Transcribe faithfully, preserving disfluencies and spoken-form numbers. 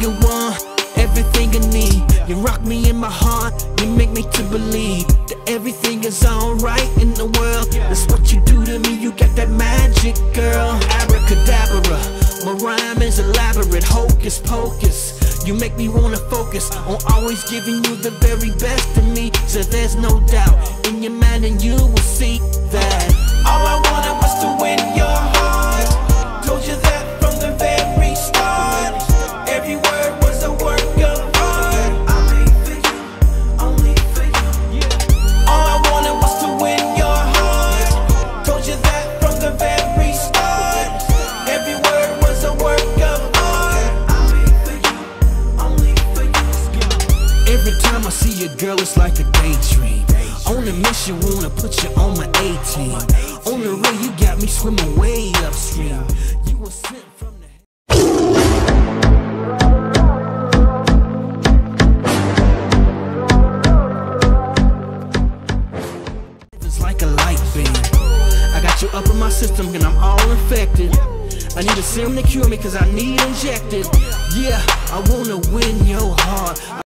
you want, everything I need. You rock me in my heart, you make me to believe that everything is alright in the world. That's what you do to me, you got that magic, girl. Abracadabra, my rhyme is elaborate, hocus pocus. You make me wanna focus on always giving you the very best of me. So there's no doubt in your mind, and you will see that all I wanted was to win your heart. Told you that from the very start. Every word was a work of art. I made for you, only for you. All I wanted was to win your heart. Told you that from the very start. Every word was a work of art. I made for you, only for you. Every time I see you, girl, it's like a daydream. On a mission, wanna put you on my A-team. On the rail, you got me swimming way upstream. You were sent from the it's like a light beam. I got you up in my system and I'm all infected. I need a serum to cure me cause I need injected. Yeah, I wanna win your heart.